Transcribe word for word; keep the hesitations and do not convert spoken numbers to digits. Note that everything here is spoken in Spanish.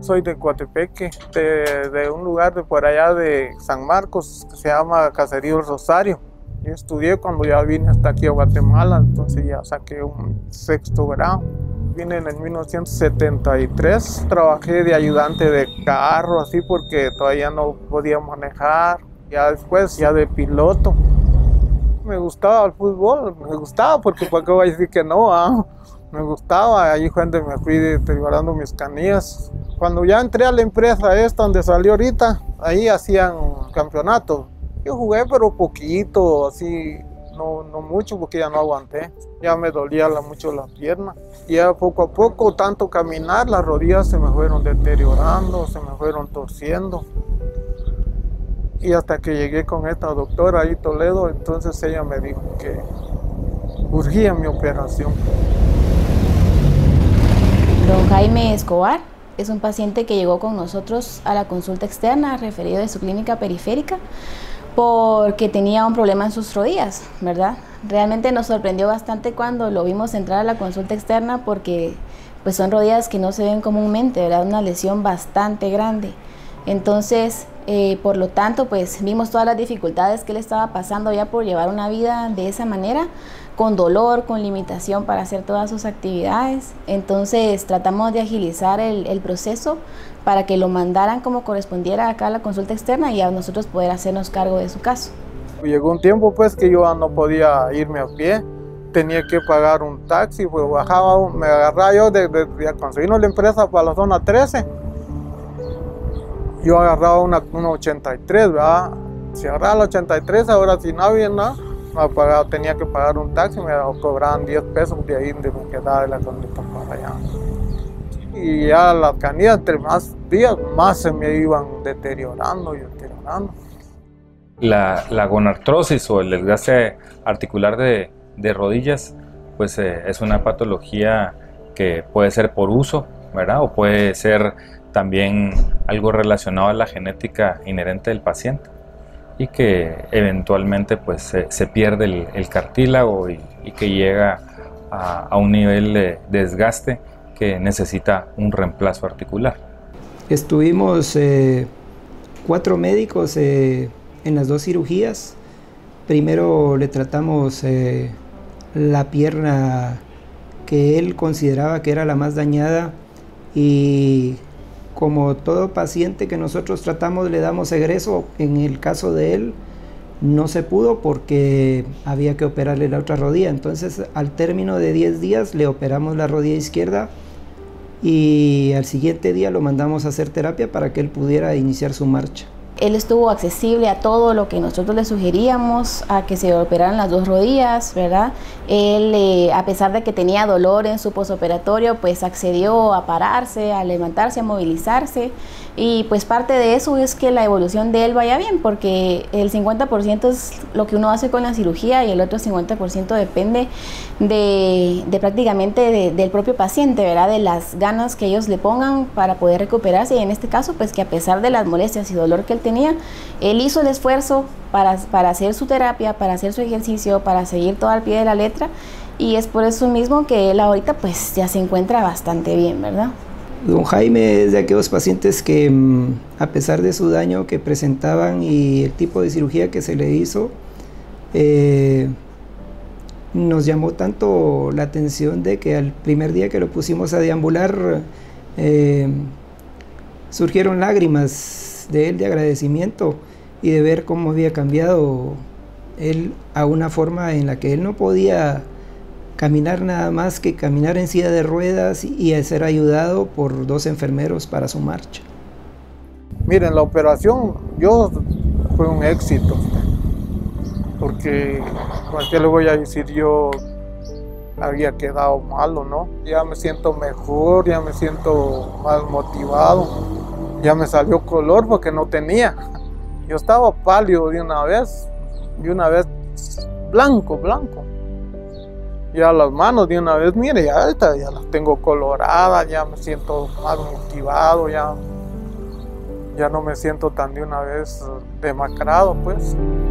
soy de Coatepeque, de, de un lugar de por allá de San Marcos, que se llama Caserío Rosario. Yo estudié cuando ya vine hasta aquí a Guatemala, entonces ya saqué un sexto grado. Vine en el mil novecientos setenta y tres, trabajé de ayudante de carro, así porque todavía no podía manejar. Ya después, ya de piloto. Me gustaba el fútbol, me gustaba porque para qué voy a decir que no, ah, me gustaba, ahí fue donde me fui deteriorando mis canillas. Cuando ya entré a la empresa esta donde salió ahorita, ahí hacían campeonatos. Yo jugué pero poquito, así, no, no mucho porque ya no aguanté, ya me dolía la, mucho la pierna. Y ya poco a poco, tanto caminar, las rodillas se me fueron deteriorando, se me fueron torciendo. Y hasta que llegué con esta doctora ahí Toledo, entonces ella me dijo que urgía mi operación. Don Jaime Escobar es un paciente que llegó con nosotros a la consulta externa, referido de su clínica periférica, porque tenía un problema en sus rodillas, ¿verdad? Realmente nos sorprendió bastante cuando lo vimos entrar a la consulta externa porque pues son rodillas que no se ven comúnmente, ¿verdad? Una lesión bastante grande. Entonces, eh, por lo tanto, pues vimos todas las dificultades que él estaba pasando ya por llevar una vida de esa manera, con dolor, con limitación para hacer todas sus actividades. Entonces, tratamos de agilizar el, el proceso para que lo mandaran como correspondiera acá a la consulta externa y a nosotros poder hacernos cargo de su caso. Llegó un tiempo pues que yo no podía irme a pie, tenía que pagar un taxi, pues bajaba, me agarraba yo de, de, de conseguirnos la empresa para la zona trece. Yo agarraba una, una ochenta y tres, ¿verdad? Si agarraba la ochenta y tres, ahora si no había nada, me pagaba, tenía que pagar un taxi, me cobraban diez pesos de ahí donde me quedaba de la conducta para allá. Y ya las canillas, entre más días, más se me iban deteriorando y deteriorando. La, la gonartrosis o el desgaste articular de, de rodillas, pues eh, es una patología que puede ser por uso, ¿verdad? O puede ser también algo relacionado a la genética inherente del paciente y que eventualmente pues se, se pierde el, el cartílago y, y que llega a, a un nivel de desgaste que necesita un reemplazo articular. Estuvimos eh, cuatro médicos eh, en las dos cirugías. Primero le tratamos eh, la pierna que él consideraba que era la más dañada y como todo paciente que nosotros tratamos le damos egreso. En el caso de él no se pudo porque había que operarle la otra rodilla. Entonces al término de diez días le operamos la rodilla izquierda y al siguiente día lo mandamos a hacer terapia para que él pudiera iniciar su marcha. Él estuvo accesible a todo lo que nosotros le sugeríamos, a que se operaran las dos rodillas, ¿verdad? Él, eh, a pesar de que tenía dolor en su posoperatorio, pues accedió a pararse, a levantarse, a movilizarse. Y pues parte de eso es que la evolución de él vaya bien, porque el cincuenta por ciento es lo que uno hace con la cirugía y el otro cincuenta por ciento depende de, de prácticamente de, del propio paciente, ¿verdad? De las ganas que ellos le pongan para poder recuperarse. Y en este caso, pues que a pesar de las molestias y dolor que él tenía, él hizo el esfuerzo para, para hacer su terapia, para hacer su ejercicio, para seguir todo al pie de la letra. Y es por eso mismo que él ahorita pues ya se encuentra bastante bien, ¿verdad? Don Jaime es de aquellos pacientes que, a pesar de su daño que presentaban y el tipo de cirugía que se le hizo, eh, nos llamó tanto la atención de que al primer día que lo pusimos a deambular, eh, surgieron lágrimas de él de agradecimiento y de ver cómo había cambiado él a una forma en la que él no podía caminar nada más que caminar en silla de ruedas y a ser ayudado por dos enfermeros para su marcha. Miren, la operación yo fue un éxito, porque ¿qué le voy a decir? Yo había quedado malo, ¿no? Ya me siento mejor, ya me siento más motivado, ya me salió color porque no tenía. Yo estaba pálido de una vez, de una vez blanco, blanco. Ya las manos de una vez, mire, ya, ahorita ya las tengo coloradas, ya me siento más motivado, ya, ya no me siento tan de una vez demacrado, pues.